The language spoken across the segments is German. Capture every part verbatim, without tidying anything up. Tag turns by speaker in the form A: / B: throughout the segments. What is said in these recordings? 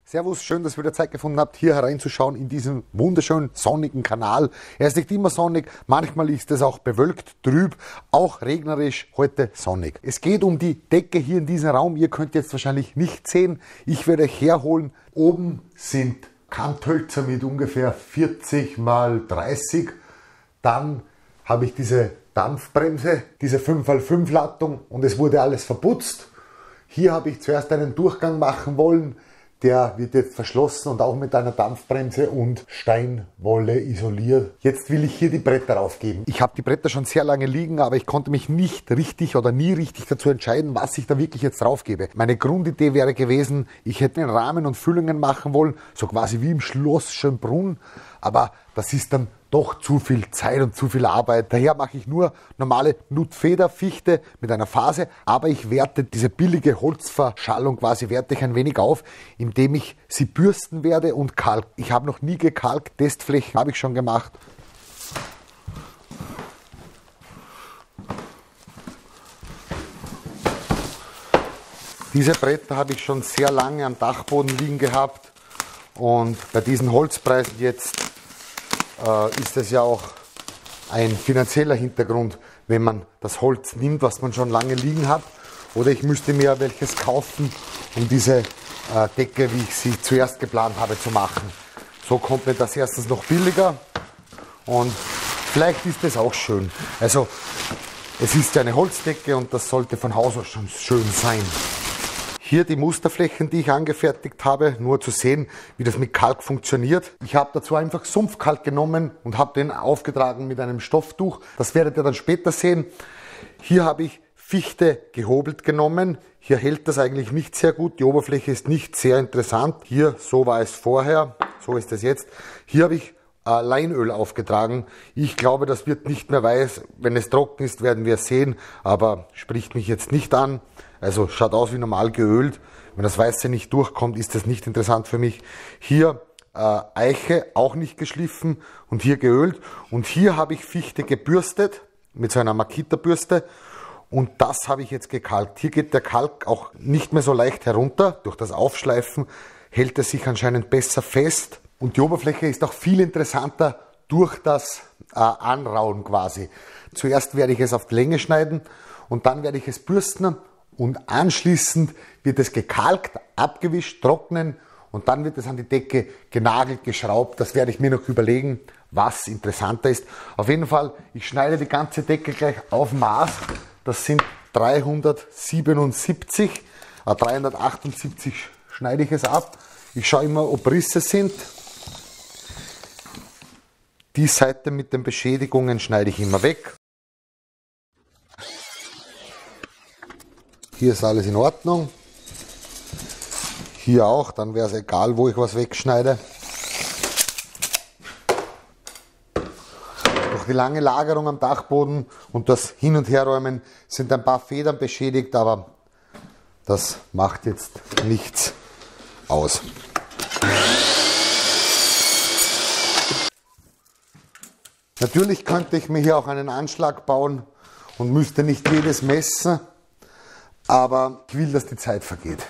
A: Servus, schön, dass ihr wieder Zeit gefunden habt, hier hereinzuschauen in diesen wunderschönen sonnigen Kanal. Er ist nicht immer sonnig, manchmal ist es auch bewölkt, trüb, auch regnerisch, heute sonnig. Es geht um die Decke hier in diesem Raum, ihr könnt jetzt wahrscheinlich nicht sehen, ich werde euch herholen. Oben sind Kanthölzer mit ungefähr vierzig mal dreißig, dann habe ich diese Dampfbremse, diese fünf mal fünf Lattung und es wurde alles verputzt. Hier habe ich zuerst einen Durchgang machen wollen, der wird jetzt verschlossen und auch mit einer Dampfbremse und Steinwolle isoliert. Jetzt will ich hier die Bretter aufgeben. Ich habe die Bretter schon sehr lange liegen, aber ich konnte mich nicht richtig oder nie richtig dazu entscheiden, was ich da wirklich jetzt draufgebe. Meine Grundidee wäre gewesen, ich hätte einen Rahmen und Füllungen machen wollen, so quasi wie im Schloss Schönbrunn, aber das ist dann doch zu viel Zeit und zu viel Arbeit. Daher mache ich nur normale Nutfederfichte mit einer Phase, aber ich werte diese billige Holzverschallung quasi werte ich ein wenig auf, indem ich sie bürsten werde und kalk. Ich habe noch nie gekalkt, Testflächen habe ich schon gemacht. Diese Bretter habe ich schon sehr lange am Dachboden liegen gehabt und bei diesen Holzpreisen jetzt äh, ist es ja auch ein finanzieller Hintergrund, wenn man das Holz nimmt, was man schon lange liegen hat. Oder ich müsste mir welches kaufen, um diese äh, Decke, wie ich sie zuerst geplant habe, zu machen. So kommt mir das erstens noch billiger und vielleicht ist es auch schön. Also es ist ja eine Holzdecke und das sollte von Haus aus schon schön sein. Hier die Musterflächen, die ich angefertigt habe, nur zu sehen, wie das mit Kalk funktioniert. Ich habe dazu einfach Sumpfkalk genommen und habe den aufgetragen mit einem Stofftuch. Das werdet ihr dann später sehen. Hier habe ich Fichte gehobelt genommen. Hier hält das eigentlich nicht sehr gut. Die Oberfläche ist nicht sehr interessant. Hier, so war es vorher, so ist es jetzt. Hier habe ich äh, Leinöl aufgetragen. Ich glaube, das wird nicht mehr weiß. Wenn es trocken ist, werden wir sehen, aber spricht mich jetzt nicht an. Also schaut aus wie normal geölt. Wenn das Weiße nicht durchkommt, ist das nicht interessant für mich. Hier äh, Eiche, auch nicht geschliffen und hier geölt. Und hier habe ich Fichte gebürstet mit so einer Makita-Bürste. Und das habe ich jetzt gekalkt. Hier geht der Kalk auch nicht mehr so leicht herunter. Durch das Aufschleifen hält es sich anscheinend besser fest. Und die Oberfläche ist auch viel interessanter durch das äh, Anrauen quasi. Zuerst werde ich es auf die Länge schneiden und dann werde ich es bürsten. Und anschließend wird es gekalkt, abgewischt, trocknen und dann wird es an die Decke genagelt, geschraubt. Das werde ich mir noch überlegen, was interessanter ist. Auf jeden Fall, ich schneide die ganze Decke gleich auf Maß. Das sind dreihundertsiebenundsiebzig, äh, dreihundertachtundsiebzig schneide ich es ab. Ich schaue immer, ob Risse sind. Die Seite mit den Beschädigungen schneide ich immer weg. Hier ist alles in Ordnung. Hier auch, dann wäre es egal, wo ich was wegschneide. Durch die lange Lagerung am Dachboden und das Hin- und Herräumen sind ein paar Federn beschädigt, aber das macht jetzt nichts aus. Natürlich könnte ich mir hier auch einen Anschlag bauen und müsste nicht jedes messen. Aber ich will, dass die Zeit vergeht.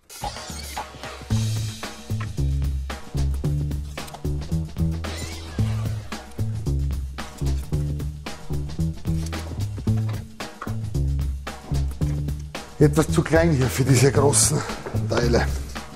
A: Etwas zu klein hier für diese großen Teile.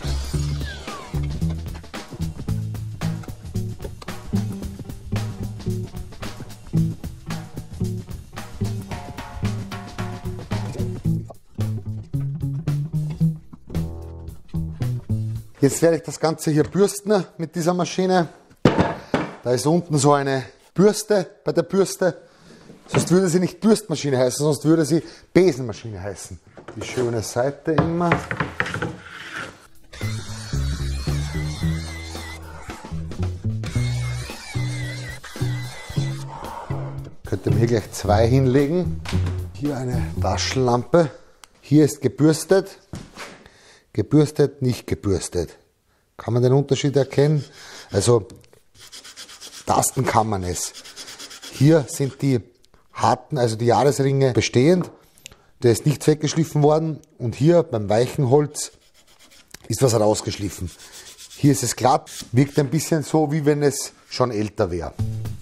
A: Jetzt werde ich das Ganze hier bürsten mit dieser Maschine. Da ist unten so eine Bürste bei der Bürste. Sonst würde sie nicht Bürstmaschine heißen, sonst würde sie Besenmaschine heißen. Die schöne Seite immer. Könnte mir hier gleich zwei hinlegen. Hier eine Taschenlampe. Hier ist gebürstet. Gebürstet, nicht gebürstet. Kann man den Unterschied erkennen? Also, tasten kann man es. Hier sind die harten, also die Jahresringe bestehend. Der ist nicht weggeschliffen worden. Und hier beim weichen Holz ist was rausgeschliffen. Hier ist es glatt, wirkt ein bisschen so, wie wenn es schon älter wäre.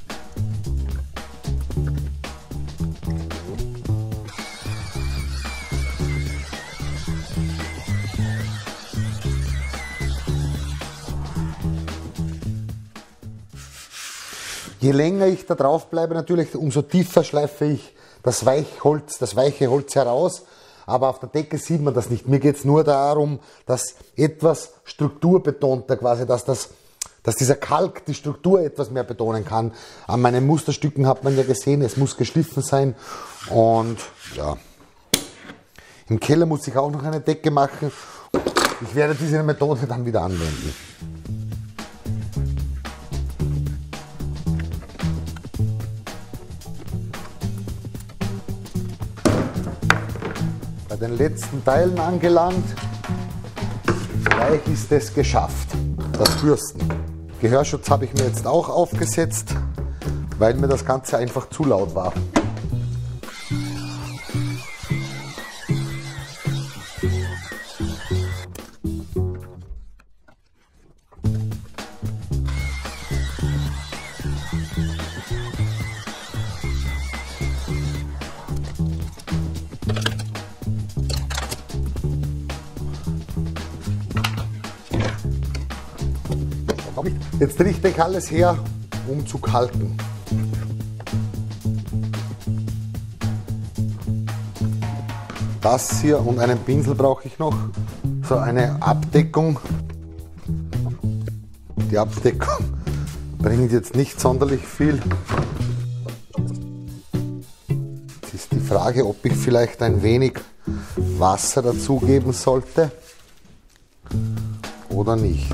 A: Je länger ich da drauf bleibe, natürlich, umso tiefer schleife ich das Weichholz, das weiche Holz heraus. Aber auf der Decke sieht man das nicht. Mir geht es nur darum, dass etwas strukturbetonter quasi, dass, das, dass dieser Kalk die Struktur etwas mehr betonen kann. An meinen Musterstücken hat man ja gesehen, es muss geschliffen sein. Und ja, im Keller muss ich auch noch eine Decke machen. Ich werde diese Methode dann wieder anwenden. Bei den letzten Teilen angelangt. Gleich ist es geschafft. Das Bürsten. Gehörschutz habe ich mir jetzt auch aufgesetzt, weil mir das Ganze einfach zu laut war. Jetzt richte ich alles her, um zu kalken. Das hier und einen Pinsel brauche ich noch. So eine Abdeckung. Die Abdeckung bringt jetzt nicht sonderlich viel. Jetzt ist die Frage, ob ich vielleicht ein wenig Wasser dazugeben sollte oder nicht.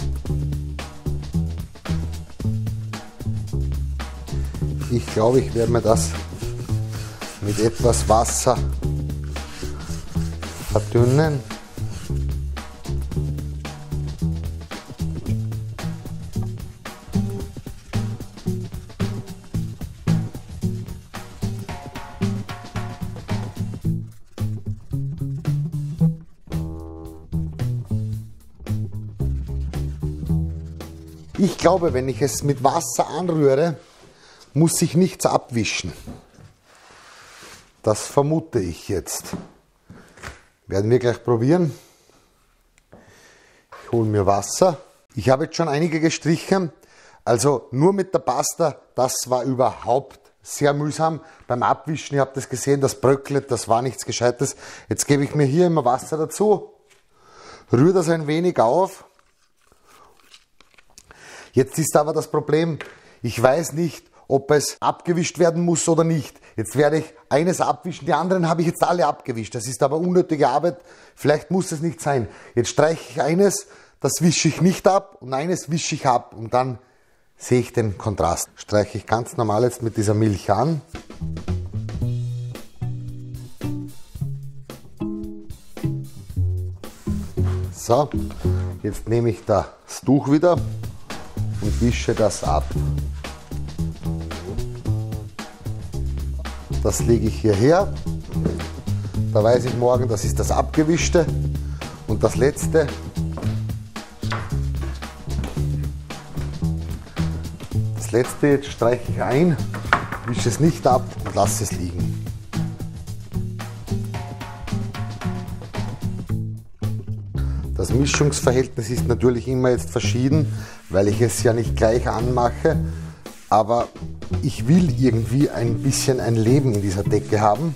A: Ich glaube, ich werde mir das mit etwas Wasser verdünnen. Ich glaube, wenn ich es mit Wasser anrühre, muss ich nichts abwischen. Das vermute ich jetzt. Werden wir gleich probieren. Ich hole mir Wasser. Ich habe jetzt schon einige gestrichen. Also nur mit der Pasta, das war überhaupt sehr mühsam. Beim Abwischen, ihr habt das gesehen, das bröckelt, das war nichts Gescheites. Jetzt gebe ich mir hier immer Wasser dazu. Rühre das ein wenig auf. Jetzt ist aber das Problem, ich weiß nicht, ob es abgewischt werden muss oder nicht. Jetzt werde ich eines abwischen, die anderen habe ich jetzt alle abgewischt. Das ist aber unnötige Arbeit, vielleicht muss es nicht sein. Jetzt streiche ich eines, das wische ich nicht ab und eines wische ich ab und dann sehe ich den Kontrast. Streiche ich ganz normal jetzt mit dieser Milch an. So, jetzt nehme ich das Tuch wieder und wische das ab. Das lege ich hierher. Da weiß ich morgen, das ist das Abgewischte. Und das letzte, das letzte jetzt streiche ich ein, wische es nicht ab und lasse es liegen. Das Mischungsverhältnis ist natürlich immer jetzt verschieden, weil ich es ja nicht gleich anmache, aber ich will irgendwie ein bisschen ein Leben in dieser Decke haben.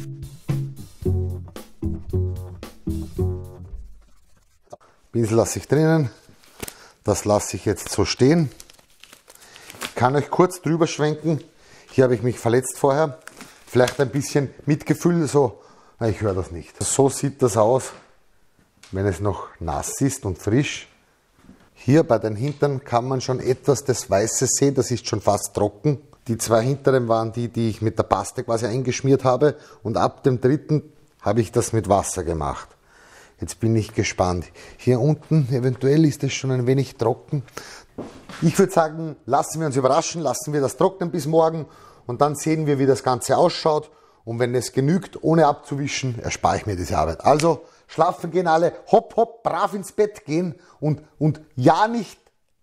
A: Pinsel lasse ich drinnen, das lasse ich jetzt so stehen. Ich kann euch kurz drüber schwenken, hier habe ich mich verletzt vorher, vielleicht ein bisschen Mitgefühl, so, na, ich höre das nicht. So sieht das aus, wenn es noch nass ist und frisch. Hier bei den Hintern kann man schon etwas des Weißes sehen, das ist schon fast trocken. Die zwei hinteren waren die, die ich mit der Paste quasi eingeschmiert habe und ab dem dritten habe ich das mit Wasser gemacht. Jetzt bin ich gespannt. Hier unten, eventuell ist es schon ein wenig trocken. Ich würde sagen, lassen wir uns überraschen, lassen wir das trocknen bis morgen und dann sehen wir, wie das Ganze ausschaut. Und wenn es genügt, ohne abzuwischen, erspare ich mir diese Arbeit. Also schlafen gehen alle, hopp, hopp, brav ins Bett gehen und, und ja nicht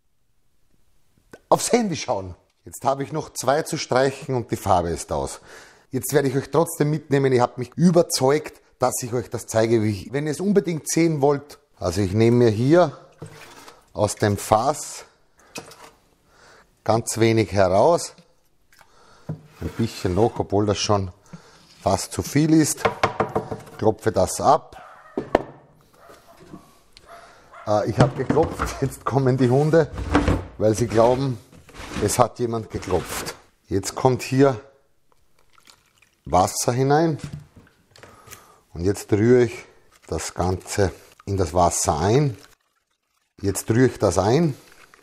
A: aufs Handy schauen. Jetzt habe ich noch zwei zu streichen und die Farbe ist aus. Jetzt werde ich euch trotzdem mitnehmen. Ich habe mich überzeugt, dass ich euch das zeige, wie ich, wenn ihr es unbedingt sehen wollt. Also ich nehme mir hier aus dem Fass ganz wenig heraus. Ein bisschen noch, obwohl das schon fast zu viel ist. Klopfe das ab. Äh, ich habe geklopft, jetzt kommen die Hunde, weil sie glauben, es hat jemand geklopft. Jetzt kommt hier Wasser hinein und jetzt rühre ich das Ganze in das Wasser ein. Jetzt rühre ich das ein.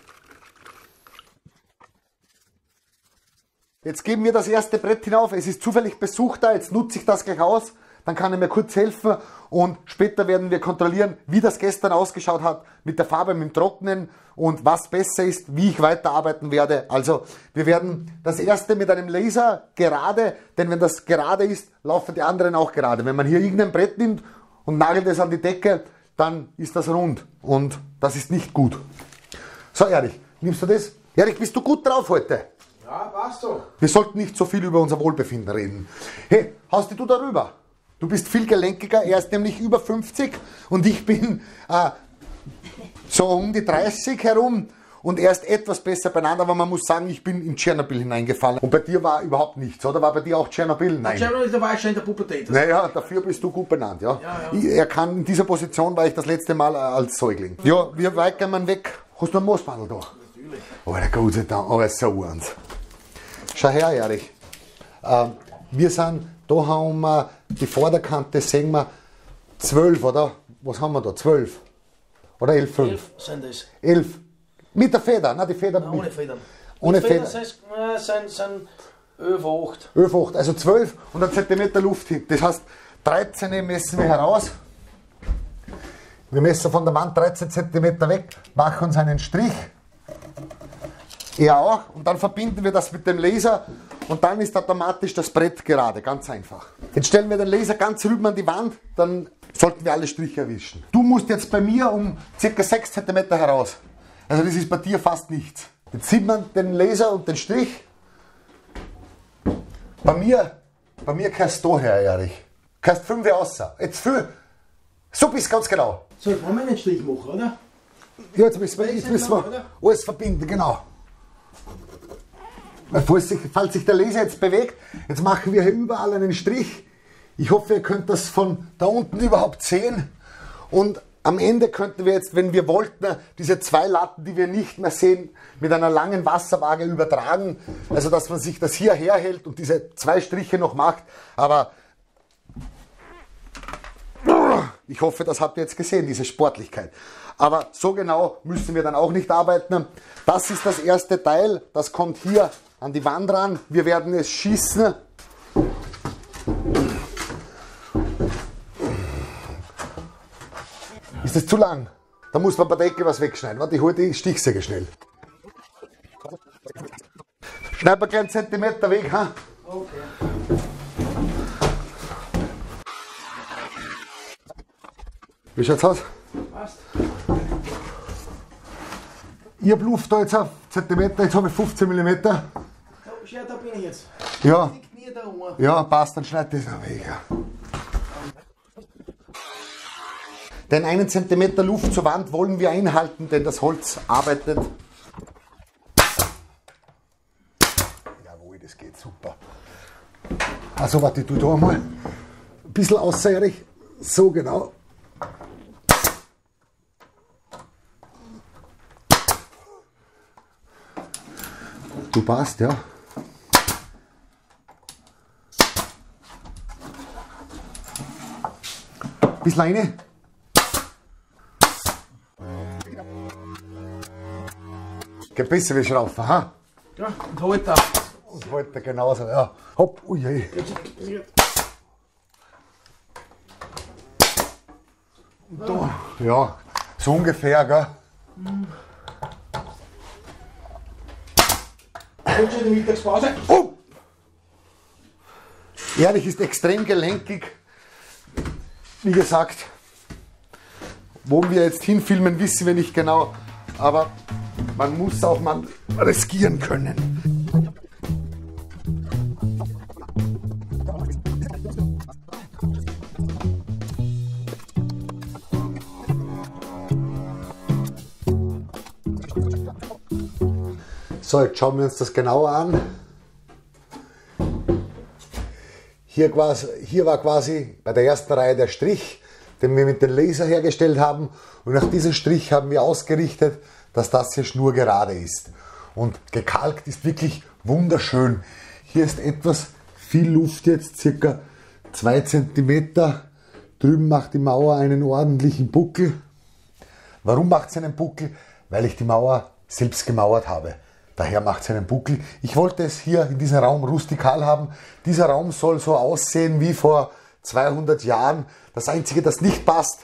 A: Jetzt geben wir das erste Brett hinauf. Es ist zufällig besucht da, jetzt nutze ich das gleich aus. Dann kann er mir kurz helfen und später werden wir kontrollieren, wie das gestern ausgeschaut hat mit der Farbe, mit dem Trocknen und was besser ist, wie ich weiterarbeiten werde. Also wir werden das erste mit einem Laser gerade, denn wenn das gerade ist, laufen die anderen auch gerade. Wenn man hier irgendein Brett nimmt und nagelt es an die Decke, dann ist das rund und das ist nicht gut. So Erich, nimmst du das? Erich, bist du gut drauf heute?
B: Ja, passt so.
A: Wir sollten nicht so viel über unser Wohlbefinden reden. Hey, haust du darüber? Du bist viel gelenkiger, er ist nämlich über fünfzig und ich bin äh, so um die dreißig herum und er ist etwas besser beieinander, aber man muss sagen, ich bin in Tschernobyl hineingefallen. Und bei dir war überhaupt nichts, oder? War bei dir auch Tschernobyl? Nein.
B: Tschernobyl, da war ich schon in der Pubertät.
A: Naja, dafür bist du gut benannt, ja.
B: Ja, ja.
A: Ich, er kann, in dieser Position war ich das letzte Mal als Säugling. Ja, wie weit gehen wir weg? Hast du einen Moosbandel da?
B: Natürlich.
A: Oh, der Gott sei Dank, aber so eins. Schau her, Erich. Ähm, wir sind, da haben wir die Vorderkante, sehen wir zwölf, oder? Was haben wir da? zwölf? Oder elf, fünf?
B: elf sind es.
A: elf. Mit der Feder, nein, die Feder.
B: Nein, ohne Federn.
A: Ohne
B: Mit Federn
A: Feder.
B: sind, sind, sind elf, acht.
A: elf, acht, also zwölf und ein Zentimeter Luft hin. Das heißt, dreizehn messen wir heraus. Wir messen von der Wand dreizehn Zentimeter weg, machen uns einen Strich. Er auch. Und dann verbinden wir das mit dem Laser und dann ist automatisch das Brett gerade. Ganz einfach. Jetzt stellen wir den Laser ganz rüben an die Wand, dann sollten wir alle Striche erwischen. Du musst jetzt bei mir um ca. sechs Zentimeter heraus. Also das ist bei dir fast nichts. Jetzt sieht man den Laser und den Strich. Bei mir, bei mir kannst du her, Erich. Kannst fünf außer. Jetzt viel. So bist du ganz genau.
B: So, jetzt wollen wir einen Strich machen, oder?
A: Ja, jetzt müssen wir, jetzt müssen wir alles verbinden, genau. Falls sich, falls sich der Laser jetzt bewegt, jetzt machen wir hier überall einen Strich. Ich hoffe, ihr könnt das von da unten überhaupt sehen. Und am Ende könnten wir jetzt, wenn wir wollten, diese zwei Latten, die wir nicht mehr sehen, mit einer langen Wasserwaage übertragen. Also, dass man sich das hier herhält und diese zwei Striche noch macht. Aber ich hoffe, das habt ihr jetzt gesehen, diese Sportlichkeit. Aber so genau müssen wir dann auch nicht arbeiten. Das ist das erste Teil, das kommt hier an die Wand ran. Wir werden es schießen. Ist das zu lang? Da muss man bei der Ecke was wegschneiden. Warte, ich hole die Stichsäge schnell. Schneid mal gleich einen Zentimeter weg, ha?
B: Okay.
A: Wie schaut's aus?
B: Passt.
A: Ich habe Luft da jetzt auf Zentimeter, jetzt habe ich fünfzehn Millimeter.
B: Ja, da bin ich jetzt.
A: Ja,
B: Die Knie da rum.
A: ja, passt, dann schneid das auch weg. Ja. Den einen Zentimeter Luft zur Wand wollen wir einhalten, denn das Holz arbeitet. Jawohl, das geht super. Also warte, ich tue da mal ein bisschen außer, Erich. So genau. Du passt, ja. Bisschen rein. Geht besser wie Schraufen, ha?
B: Ja, und halt da.
A: Und heute genauso, ja. Hopp, ui, ui. Da, ja, so ungefähr, gell?
B: Kommt schon in die Mittagspause.
A: Oh! Erich ist extrem gelenkig. Wie gesagt, wo wir jetzt hinfilmen, wissen wir nicht genau. Aber man muss auch mal riskieren können. So, jetzt schauen wir uns das genauer an. Hier, quasi, hier war quasi bei der ersten Reihe der Strich, den wir mit dem Laser hergestellt haben. Und nach diesem Strich haben wir ausgerichtet, dass das hier schnurgerade ist. Und gekalkt ist wirklich wunderschön. Hier ist etwas viel Luft jetzt, circa zwei Zentimeter. Drüben macht die Mauer einen ordentlichen Buckel. Warum macht sie einen Buckel? Weil ich die Mauer selbst gemauert habe. Daher macht es einen Buckel. Ich wollte es hier in diesem Raum rustikal haben. Dieser Raum soll so aussehen wie vor zweihundert Jahren. Das Einzige, das nicht passt,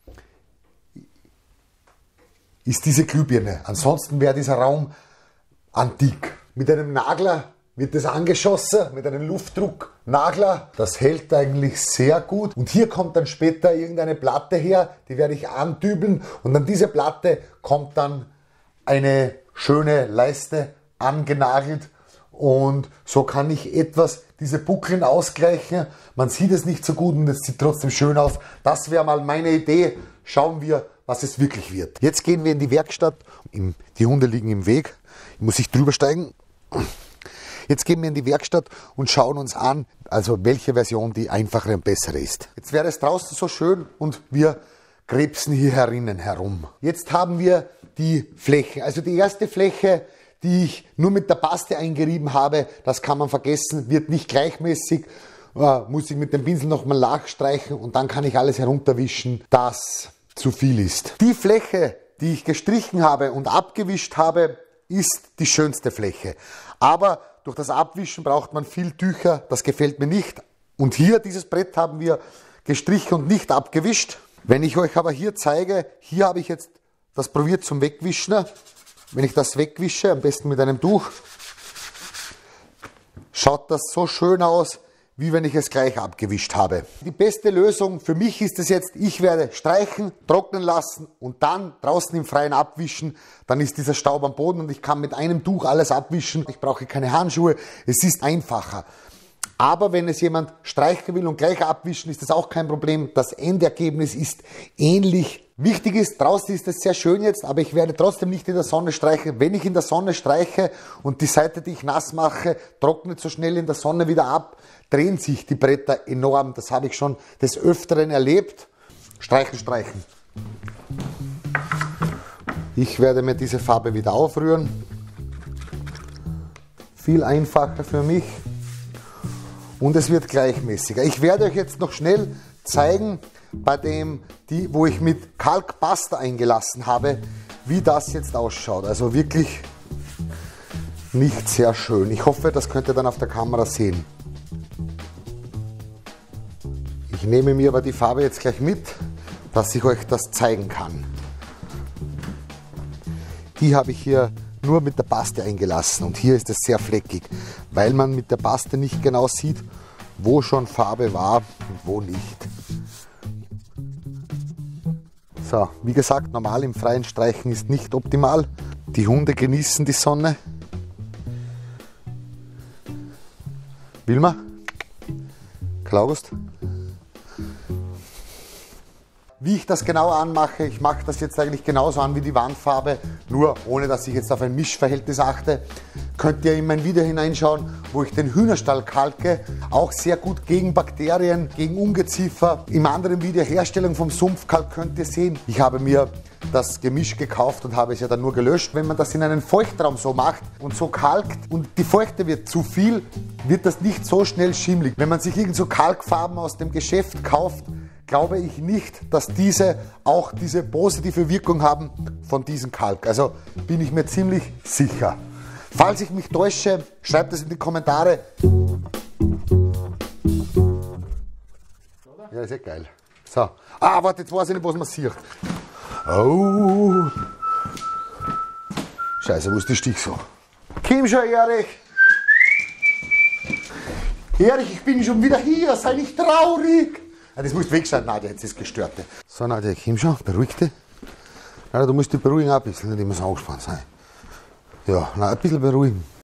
A: ist diese Glühbirne. Ansonsten wäre dieser Raum antik. Mit einem Nagler wird es angeschossen, mit einem Luftdrucknagler. Das hält eigentlich sehr gut. Und hier kommt dann später irgendeine Platte her, die werde ich andübeln. Und an diese Platte kommt dann eine schöne Leiste angenagelt. Und so kann ich etwas diese Buckeln ausgleichen. Man sieht es nicht so gut und es sieht trotzdem schön aus. Das wäre mal meine Idee. Schauen wir, was es wirklich wird. Jetzt gehen wir in die Werkstatt. Die Hunde liegen im Weg. Ich muss ich drüber steigen. Jetzt gehen wir in die Werkstatt und schauen uns an, also welche Version die einfachere und bessere ist. Jetzt wäre es draußen so schön und wir krebsen hier herinnen herum. Jetzt haben wir die Flächen. Also die erste Fläche, die ich nur mit der Paste eingerieben habe, das kann man vergessen, wird nicht gleichmäßig, äh, muss ich mit dem Pinsel nochmal nachstreichen und dann kann ich alles herunterwischen, das zu viel ist. Die Fläche, die ich gestrichen habe und abgewischt habe, ist die schönste Fläche. Aber durch das Abwischen braucht man viel Tücher, das gefällt mir nicht. Und hier, dieses Brett haben wir gestrichen und nicht abgewischt. Wenn ich euch aber hier zeige, hier habe ich jetzt das probiert zum Wegwischen. Wenn ich das wegwische, am besten mit einem Tuch, schaut das so schön aus, wie wenn ich es gleich abgewischt habe. Die beste Lösung für mich ist es jetzt, ich werde streichen, trocknen lassen und dann draußen im Freien abwischen. Dann ist dieser Staub am Boden und ich kann mit einem Tuch alles abwischen. Ich brauche keine Handschuhe, es ist einfacher. Aber wenn es jemand streichen will und gleich abwischen, ist das auch kein Problem. Das Endergebnis ist ähnlich. Wichtig ist, draußen ist es sehr schön jetzt, aber ich werde trotzdem nicht in der Sonne streichen. Wenn ich in der Sonne streiche und die Seite, die ich nass mache, trocknet so schnell in der Sonne wieder ab, drehen sich die Bretter enorm. Das habe ich schon des Öfteren erlebt. Streichen, streichen. Ich werde mir diese Farbe wieder aufrühren. Viel einfacher für mich. Und es wird gleichmäßiger. Ich werde euch jetzt noch schnell zeigen, bei dem, die, wo ich mit Kalkpasta eingelassen habe, wie das jetzt ausschaut. Also wirklich nicht sehr schön. Ich hoffe, das könnt ihr dann auf der Kamera sehen. Ich nehme mir aber die Farbe jetzt gleich mit, dass ich euch das zeigen kann. Die habe ich hier nur mit der Paste eingelassen und hier ist es sehr fleckig, weil man mit der Paste nicht genau sieht, wo schon Farbe war und wo nicht. So, wie gesagt, normal im Freien streichen ist nicht optimal. Die Hunde genießen die Sonne. Wilma? Klaust? Wie ich das genau anmache, ich mache das jetzt eigentlich genauso an wie die Wandfarbe, nur ohne dass ich jetzt auf ein Mischverhältnis achte. Könnt ihr in mein Video hineinschauen, wo ich den Hühnerstall kalke, auch sehr gut gegen Bakterien, gegen Ungeziefer. Im anderen Video Herstellung vom Sumpfkalk könnt ihr sehen. Ich habe mir das Gemisch gekauft und habe es ja dann nur gelöscht. Wenn man das in einen Feuchtraum so macht und so kalkt und die Feuchte wird zu viel, wird das nicht so schnell schimmelig. Wenn man sich irgend so Kalkfarben aus dem Geschäft kauft, glaube ich nicht, dass diese auch diese positive Wirkung haben von diesem Kalk. Also bin ich mir ziemlich sicher. Falls ich mich täusche, schreibt es in die Kommentare. Ja, ist ja geil. So. Ah, warte, jetzt weiß ich nicht, was man sieht. Oh. Scheiße, wo ist der Stich so? Komm schon, Erich. Erich, ich bin schon wieder hier, sei nicht traurig. Das musst du wegschneiden, nein, jetzt ist gestört. So, Nadja, komm schon, beruhig dich. Nadja, du musst dich beruhigen auch ein bisschen, nicht immer so angespannt sein. Ja, nein, ein bisschen beruhigen.